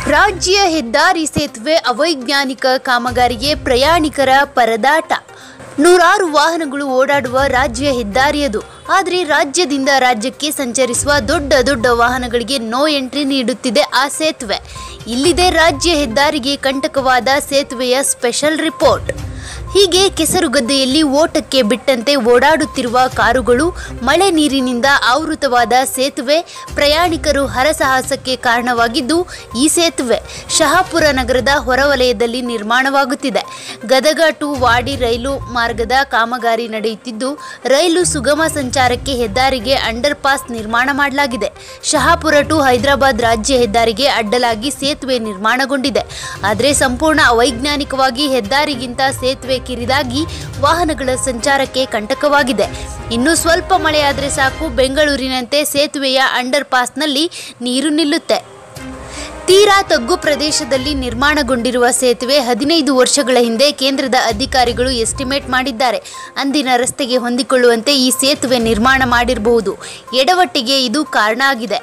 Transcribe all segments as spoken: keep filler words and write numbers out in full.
ರಾಜ್ಯ ಹೆದ್ದಾರಿ ಸೇತುವೆ ಅವೈಜ್ಞಾನಿಕ ಕಾಮಗಾರಿಗೆ ಪ್ರಯಾಣಿಕರ ಪರದಾಟ. ನೂರಾರು ವಾಹನಗಳು ಓಡಾಡುವ ರಾಜ್ಯ ಹೆದ್ದಾರಿಯದು. ಆದರೆ ರಾಜ್ಯದಿಂದ ರಾಜ್ಯಕ್ಕೆ ಸಂಚರಿಸುವ ದೊಡ್ಡ ದೊಡ್ಡ ವಾಹನಗಳಿಗೆ ನೋ ಎಂಟ್ರಿ ನೀಡುತ್ತಿದೆ ಆ ಸೇತುವೆ. ಇಲ್ಲಿದೆ ರಾಜ್ಯ ಹೆದ್ದಾರಿಗೆ ಕಂಟಕವಾದ ಸೇತುವೆಯ ಸ್ಪೆಷಲ್ ರಿಪೋರ್ಟ್. ಹೀಗೆ ಕೆಸರುಗದ್ದೆಯಲ್ಲಿ ಓಟಕ್ಕೆ ಬಿಟ್ಟಂತೆ ಓಡಾಡುತ್ತಿರುವ ಕಾರುಗಳು, ಮಳೆ ನೀರಿನಿಂದ ಆವೃತವಾದ ಸೇತುವೆ, ಪ್ರಯಾಣಿಕರು ಹರಸಾಹಸಕ್ಕೆ ಕಾರಣವಾಗಿದ್ದು ಈ ಸೇತುವೆ ಶಹಾಪುರ ನಗರದ ಹೊರವಲಯದಲ್ಲಿ ನಿರ್ಮಾಣವಾಗುತ್ತಿದೆ. ಗದಗ ಟು ವಾಡಿ ರೈಲು ಮಾರ್ಗದ ಕಾಮಗಾರಿ ನಡೆಯುತ್ತಿದ್ದು, ರೈಲು ಸುಗಮ ಸಂಚಾರಕ್ಕೆ ಹೆದ್ದಾರಿಗೆ ಅಂಡರ್ ಪಾಸ್ ನಿರ್ಮಾಣ ಮಾಡಲಾಗಿದೆ. ಶಹಾಪುರ ಟು ಹೈದರಾಬಾದ್ ರಾಜ್ಯ ಹೆದ್ದಾರಿಗೆ ಅಡ್ಡಲಾಗಿ ಸೇತುವೆ ನಿರ್ಮಾಣಗೊಂಡಿದೆ. ಆದರೆ ಸಂಪೂರ್ಣ ಅವೈಜ್ಞಾನಿಕವಾಗಿ ಹೆದ್ದಾರಿಗಿಂತ ಸೇತುವೆ ಕಿರಿದಾಗಿ ವಾಹನಗಳ ಸಂಚಾರಕ್ಕೆ ಕಂಟಕವಾಗಿದೆ. ಇನ್ನು ಸ್ವಲ್ಪ ಮಳೆಯಾದರೆ ಸಾಕು, ಬೆಂಗಳೂರಿನಂತೆ ಸೇತುವೆಯ ಅಂಡರ್ ಪಾಸ್ನಲ್ಲಿ ನೀರು ನಿಲ್ಲುತ್ತೆ. ತೀರಾ ತಗ್ಗು ಪ್ರದೇಶದಲ್ಲಿ ನಿರ್ಮಾಣಗೊಂಡಿರುವ ಸೇತುವೆ ಹದಿನೈದು ವರ್ಷಗಳ ಹಿಂದೆ ಕೇಂದ್ರದ ಅಧಿಕಾರಿಗಳು ಎಸ್ಟಿಮೇಟ್ ಮಾಡಿದ್ದಾರೆ. ಅಂದಿನ ರಸ್ತೆಗೆ ಹೊಂದಿಕೊಳ್ಳುವಂತೆ ಈ ಸೇತುವೆ ನಿರ್ಮಾಣ ಮಾಡಿರಬಹುದು. ಎಡವಟ್ಟಿಗೆ ಇದು ಕಾರಣ ಆಗಿದೆ.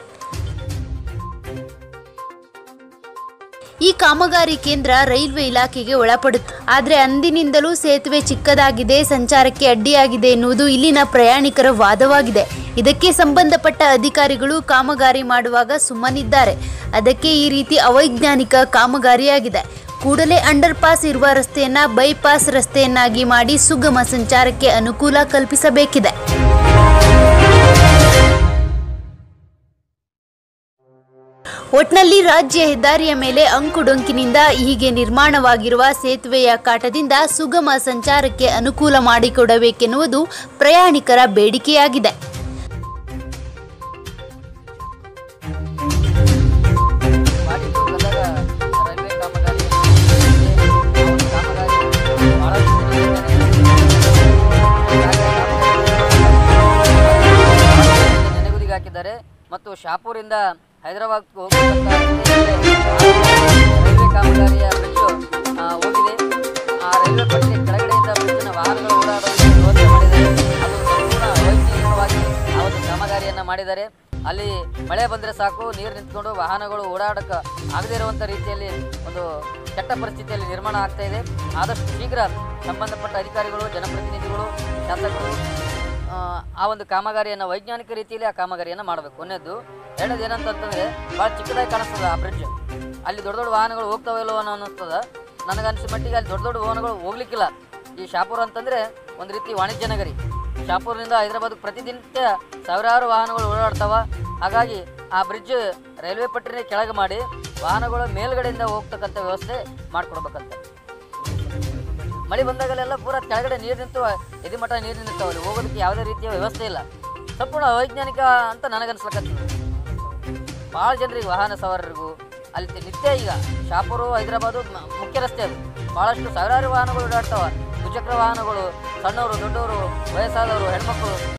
ಈ ಕಾಮಗಾರಿ ಕೇಂದ್ರ ರೈಲ್ವೆ ಇಲಾಖೆಗೆ ಒಳಪಡುತ್ತೆ. ಆದರೆ ಅಂದಿನಿಂದಲೂ ಸೇತುವೆ ಚಿಕ್ಕದಾಗಿದೆ, ಸಂಚಾರಕ್ಕೆ ಅಡ್ಡಿಯಾಗಿದೆ ಎನ್ನುವುದು ಇಲ್ಲಿನ ಪ್ರಯಾಣಿಕರ ವಾದವಾಗಿದೆ. ಇದಕ್ಕೆ ಸಂಬಂಧಪಟ್ಟ ಅಧಿಕಾರಿಗಳು ಕಾಮಗಾರಿ ಮಾಡುವಾಗ ಸುಮ್ಮನಿದ್ದಾರೆ. ಅದಕ್ಕೆ ಈ ರೀತಿ ಅವೈಜ್ಞಾನಿಕ ಕಾಮಗಾರಿಯಾಗಿದೆ. ಕೂಡಲೇ ಅಂಡರ್ ಪಾಸ್ ಇರುವ ರಸ್ತೆಯನ್ನ ಬೈಪಾಸ್ ರಸ್ತೆಯನ್ನಾಗಿ ಮಾಡಿ ಸುಗಮ ಸಂಚಾರಕ್ಕೆ ಅನುಕೂಲ ಕಲ್ಪಿಸಬೇಕಿದೆ. ಒಟ್ನಲ್ಲಿ ರಾಜ್ಯ ಹೆದ್ದಾರಿಯ ಮೇಲೆ ಅಂಕುಡೊಂಕಿನಿಂದ ಹೀಗೆ ನಿರ್ಮಾಣವಾಗಿರುವ ಸೇತುವೆಯ ಕಾಟದಿಂದ ಸುಗಮ ಸಂಚಾರಕ್ಕೆ ಅನುಕೂಲ ಮಾಡಿಕೊಡಬೇಕೆನ್ನುವುದು ಪ್ರಯಾಣಿಕರ ಬೇಡಿಕೆಯಾಗಿದೆ. ಮತ್ತು ಶಾಪುರಿಂದ ಹೈದರಾಬಾದ್ ಹೋಗತಕ್ಕಂಥ ರೈಲ್ವೆ ಕಾಮಗಾರಿಯ ಬ್ರಿಡ್ಜ್ ಹೋಗಿದೆ. ಆ ರೈಲ್ವೆ ಪಟ್ಟಿಗೆ ಕೆಳಗಡೆಯಿಂದ ಬ್ರಿಡ್ಜ್ನ ವಾಹನಗಳು ಓಡಾಡೋದಕ್ಕೆ ವ್ಯವಸ್ಥೆ ಮಾಡಿದ್ದಾರೆ. ಅದು ಸಂಪೂರ್ಣ ಅವೈಜ್ಞಾನಿಕವಾಗಿ ಆ ಒಂದು ಕಾಮಗಾರಿಯನ್ನು ಮಾಡಿದ್ದಾರೆ. ಅಲ್ಲಿ ಮಳೆ ಬಂದರೆ ಸಾಕು, ನೀರು ನಿಂತ್ಕೊಂಡು ವಾಹನಗಳು ಓಡಾಡಕ್ಕೆ ಆಗದೇ ಇರುವಂಥ ರೀತಿಯಲ್ಲಿ ಒಂದು ಕೆಟ್ಟ ಪರಿಸ್ಥಿತಿಯಲ್ಲಿ ನಿರ್ಮಾಣ ಆಗ್ತಾ ಇದೆ. ಆದಷ್ಟು ಶೀಘ್ರ ಸಂಬಂಧಪಟ್ಟ ಅಧಿಕಾರಿಗಳು, ಜನಪ್ರತಿನಿಧಿಗಳು, ಶಾಸಕರು ಆ ಒಂದು ಕಾಮಗಾರಿಯನ್ನು ವೈಜ್ಞಾನಿಕ ರೀತಿಯಲ್ಲಿ ಆ ಕಾಮಗಾರಿಯನ್ನು ಮಾಡಬೇಕು. ಒಂದನೇದು. ಎರಡನೇದು ಏನಂತಂತಂದರೆ, ಭಾಳ ಚಿಕ್ಕದಾಗಿ ಕಾಣಿಸ್ತದೆ ಆ ಬ್ರಿಡ್ಜ್. ಅಲ್ಲಿ ದೊಡ್ಡ ದೊಡ್ಡ ವಾಹನಗಳು ಹೋಗ್ತಾವೆ ಇಲ್ಲೋ ಅನ್ನೋ ಅನ್ನಿಸ್ತದೆ. ನನಗನ್ಸಿದ ಮಟ್ಟಿಗೆ ಅಲ್ಲಿ ದೊಡ್ಡ ದೊಡ್ಡ ವಾಹನಗಳು ಹೋಗ್ಲಿಕ್ಕಿಲ್ಲ. ಈ ಶಾಪುರ ಅಂತಂದರೆ ಒಂದು ರೀತಿ ವಾಣಿಜ್ಯ ನಗರಿ. ಶಾಪುರದಿಂದ ಹೈದರಾಬಾದ್ ಪ್ರತಿದಿನ ಸಾವಿರಾರು ವಾಹನಗಳು ಓಡಾಡ್ತಾವೆ. ಹಾಗಾಗಿ ಆ ಬ್ರಿಡ್ಜ್ ರೈಲ್ವೆ ಪಟ್ಟಿನ ಕೆಳಗೆ ಮಾಡಿ ವಾಹನಗಳು ಮೇಲ್ಗಡೆಯಿಂದ ಹೋಗ್ತಕ್ಕಂಥ ವ್ಯವಸ್ಥೆ ಮಾಡಿಕೊಡ್ಬೇಕಂತ. ಮಳೆ ಬಂದಾಗಲೆಲ್ಲ ಪೂರ ಕೆಳಗಡೆ ನೀರು ನಿಂತು ಎದಿ ಮಠ ನೀರು ನಿಂತಾವಲ್ಲಿ ಹೋಗೋದಕ್ಕೆ ಯಾವುದೇ ರೀತಿಯ ವ್ಯವಸ್ಥೆ ಇಲ್ಲ. ಸಂಪೂರ್ಣ ಅವೈಜ್ಞಾನಿಕ ಅಂತ ನನಗನ್ಸ್ಲಕತ್ತೀವಿ. ಭಾಳ ಜನರಿಗೆ, ವಾಹನ ಸವಾರರಿಗೂ ಅಲ್ಲಿ ನಿತ್ಯ ಈಗ ಶಾಪುರ ಹೈದರಾಬಾದು ಮುಖ್ಯ ರಸ್ತೆ ಅದು. ಭಾಳಷ್ಟು ಸಾವಿರಾರು ವಾಹನಗಳು ಓಡಾಡ್ತಾವೆ. ದ್ವಿಚಕ್ರ ವಾಹನಗಳು, ಸಣ್ಣವರು, ದೊಡ್ಡವರು, ವಯಸ್ಸಾದವರು, ಹೆಣ್ಮಕ್ಳು